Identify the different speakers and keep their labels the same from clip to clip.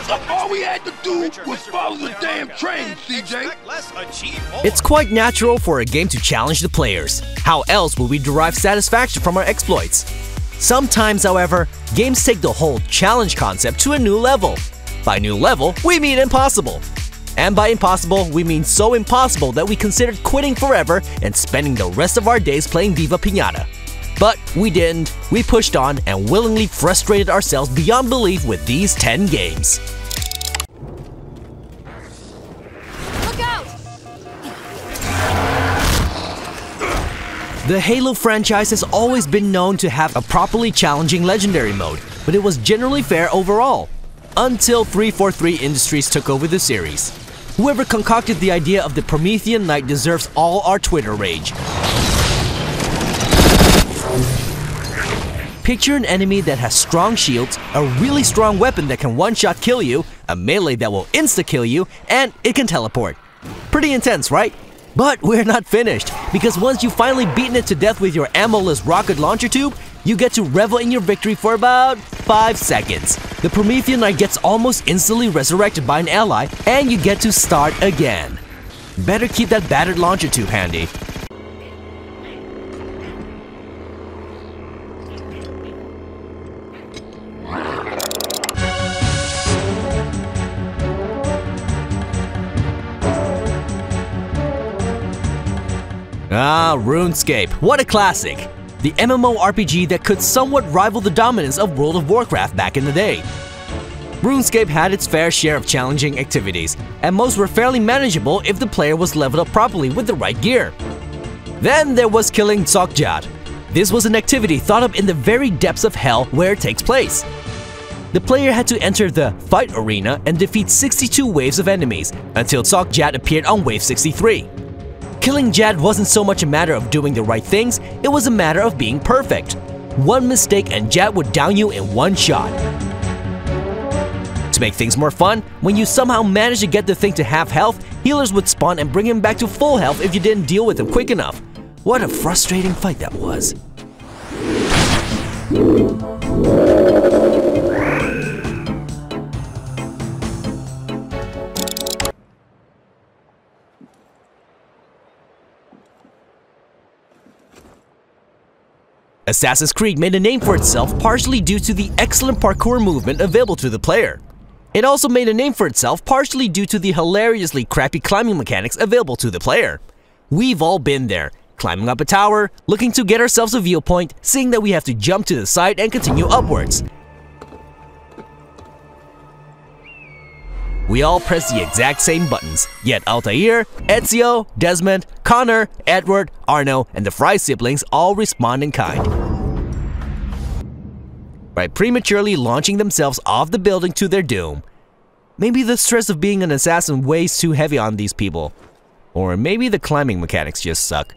Speaker 1: All we had to do was follow the damn train, CJ.
Speaker 2: It's quite natural for a game to challenge the players. How else will we derive satisfaction from our exploits? Sometimes, however, games take the whole challenge concept to a new level. By new level, we mean impossible. And by impossible, we mean so impossible that we considered quitting forever and spending the rest of our days playing Viva Piñata. But we didn't. We pushed on and willingly frustrated ourselves beyond belief with these 10 games.
Speaker 3: Look out!
Speaker 2: The Halo franchise has always been known to have a properly challenging legendary mode, but it was generally fair overall. Until 343 Industries took over the series. Whoever concocted the idea of the Promethean Knight deserves all our Twitter rage. Picture an enemy that has strong shields, a really strong weapon that can one-shot kill you, a melee that will insta-kill you, and it can teleport. Pretty intense, right? But we're not finished, because once you've finally beaten it to death with your ammo-less rocket launcher tube, you get to revel in your victory for about 5 seconds. The Promethean Knight gets almost instantly resurrected by an ally, and you get to start again. Better keep that battered launcher tube handy. Ah, RuneScape, what a classic! The MMORPG that could somewhat rival the dominance of World of Warcraft back in the day. RuneScape had its fair share of challenging activities, and most were fairly manageable if the player was leveled up properly with the right gear. Then there was killing Zoomin. This was an activity thought up in the very depths of hell where it takes place. The player had to enter the fight arena and defeat 62 waves of enemies until Zoomin appeared on wave 63. Killing Jad wasn't so much a matter of doing the right things, it was a matter of being perfect. One mistake and Jad would down you in one shot. To make things more fun, when you somehow managed to get the thing to half health, healers would spawn and bring him back to full health if you didn't deal with him quick enough. What a frustrating fight that was. Assassin's Creed made a name for itself partially due to the excellent parkour movement available to the player. It also made a name for itself partially due to the hilariously crappy climbing mechanics available to the player. We've all been there, climbing up a tower, looking to get ourselves a viewpoint, seeing that we have to jump to the side and continue upwards. We all press the exact same buttons, yet Altair, Ezio, Desmond, Connor, Edward, Arno, and the Fry siblings all respond in kind. By prematurely launching themselves off the building to their doom. Maybe the stress of being an assassin weighs too heavy on these people. Or maybe the climbing mechanics just suck.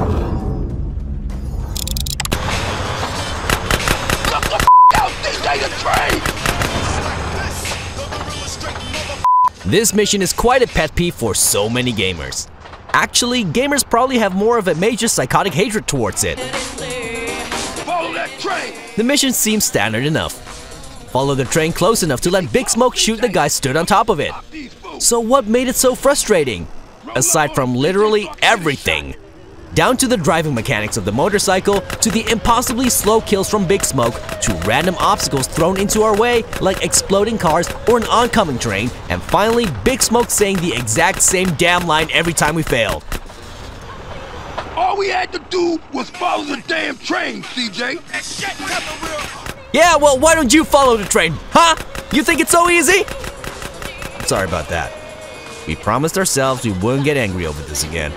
Speaker 2: This mission is quite a pet peeve for so many gamers. Actually, gamers probably have more of a major psychotic hatred towards it.
Speaker 1: Follow that train!
Speaker 2: The mission seems standard enough. Follow the train close enough to let Big Smoke shoot the guy stood on top of it. So what made it so frustrating? Aside from literally everything. Down to the driving mechanics of the motorcycle, to the impossibly slow kills from Big Smoke, to random obstacles thrown into our way like exploding cars or an oncoming train, and finally Big Smoke saying the exact same damn line every time we failed.
Speaker 1: All we had to do was follow the damn train, CJ.
Speaker 2: Yeah, well, why don't you follow the train, huh? You think it's so easy? Sorry about that. We promised ourselves we wouldn't get angry over this again.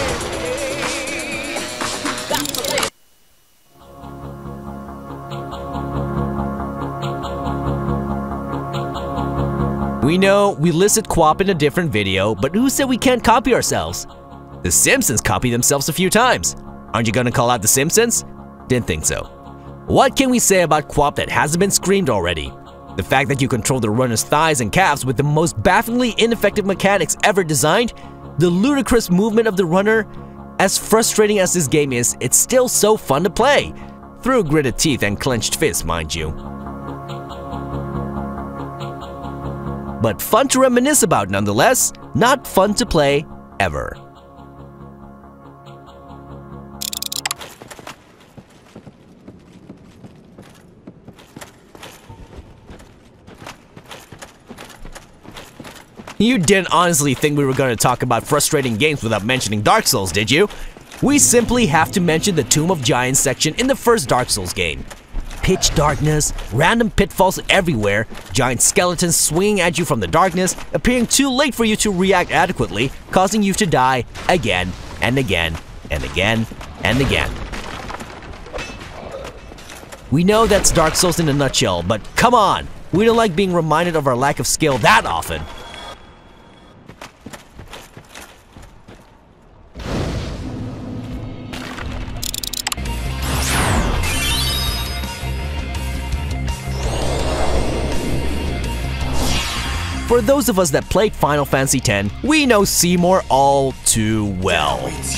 Speaker 2: We know we listed QWOP in a different video, but who said we can't copy ourselves? The Simpsons copied themselves a few times. Aren't you gonna call out the Simpsons? Didn't think so. What can we say about QWOP that hasn't been screamed already? The fact that you control the runner's thighs and calves with the most bafflingly ineffective mechanics ever designed? The ludicrous movement of the runner? As frustrating as this game is, it's still so fun to play. Through gritted teeth and clenched fists, mind you. but fun to reminisce about nonetheless, not fun to play ever. You didn't honestly think we were going to talk about frustrating games without mentioning Dark Souls, did you? We simply have to mention the Tomb of Giants section in the first Dark Souls game. Pitch darkness, random pitfalls everywhere, giant skeletons swinging at you from the darkness, appearing too late for you to react adequately, causing you to die again and again and again and again. We know that's Dark Souls in a nutshell, but come on, we don't like being reminded of our lack of skill that often. For those of us that played Final Fantasy X, we know Seymour all too well.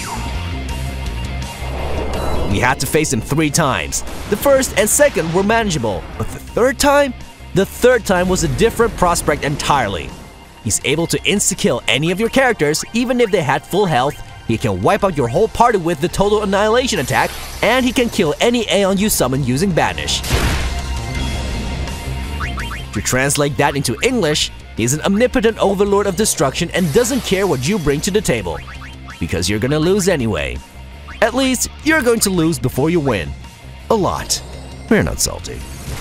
Speaker 2: We had to face him 3 times. The first and second were manageable, but the third time was a different prospect entirely. He's able to insta-kill any of your characters, even if they had full health. He can wipe out your whole party with the Total Annihilation attack, and he can kill any Aeon you summon using Banish. To translate that into English, he's an omnipotent overlord of destruction and doesn't care what you bring to the table. Because you're gonna lose anyway. At least, you're going to lose before you win. A lot. We're not salty.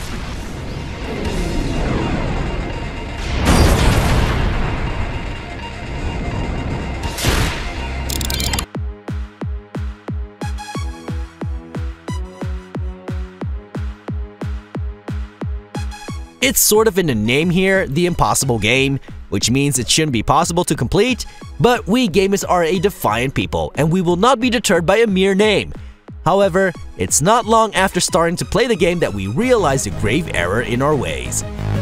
Speaker 2: It's sort of in the name here, the impossible game, which means it shouldn't be possible to complete, but we gamers are a defiant people, and we will not be deterred by a mere name. However, it's not long after starting to play the game that we realized a grave error in our ways.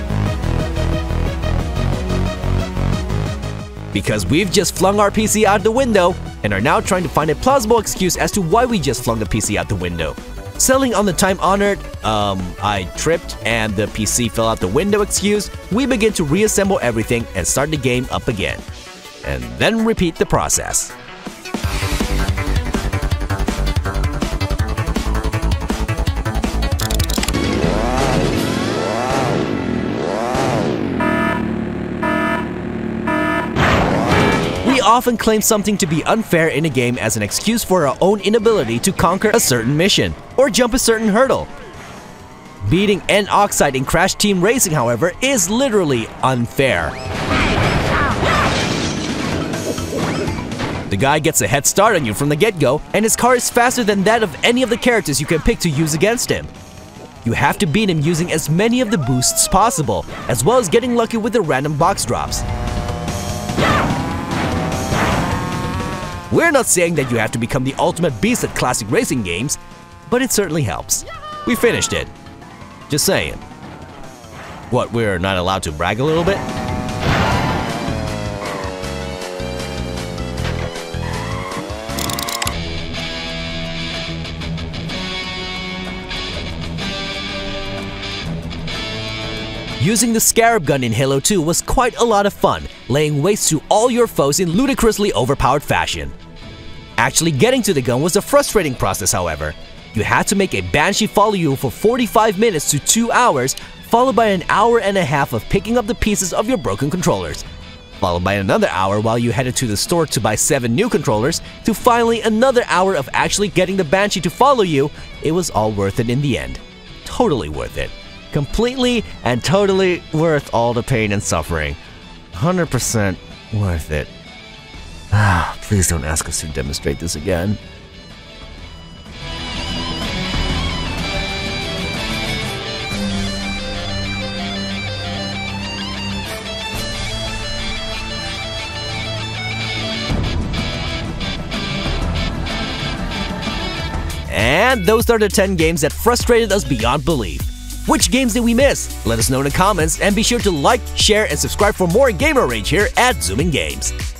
Speaker 2: Because we've just flung our PC out the window, and are now trying to find a plausible excuse as to why we just flung the PC out the window. Selling on the time-honored, I tripped and the PC fell out the window excuse, we begin to reassemble everything and start the game up again. And then repeat the process. We often claim something to be unfair in a game as an excuse for our own inability to conquer a certain mission or jump a certain hurdle. Beating N-Oxide in Crash Team Racing, however, is literally unfair. The guy gets a head start on you from the get-go, and his car is faster than that of any of the characters you can pick to use against him. You have to beat him using as many of the boosts possible, as well as getting lucky with the random box drops. We're not saying that you have to become the ultimate beast at classic racing games, but it certainly helps. We finished it. Just saying. What, we're not allowed to brag a little bit? Using the Scarab gun in Halo 2 was quite a lot of fun, laying waste to all your foes in ludicrously overpowered fashion. Actually getting to the gun was a frustrating process, however. You had to make a Banshee follow you for 45 minutes to 2 hours, followed by an hour and a half of picking up the pieces of your broken controllers, followed by another hour while you headed to the store to buy 7 new controllers, to finally another hour of actually getting the Banshee to follow you. It was all worth it in the end. Totally worth it. Completely and totally worth all the pain and suffering. 100% worth it. Please don't ask us to demonstrate this again. And those are the 10 games that frustrated us beyond belief. Which games did we miss? Let us know in the comments, and be sure to like, share, and subscribe for more gamer rage here at ZoominGames.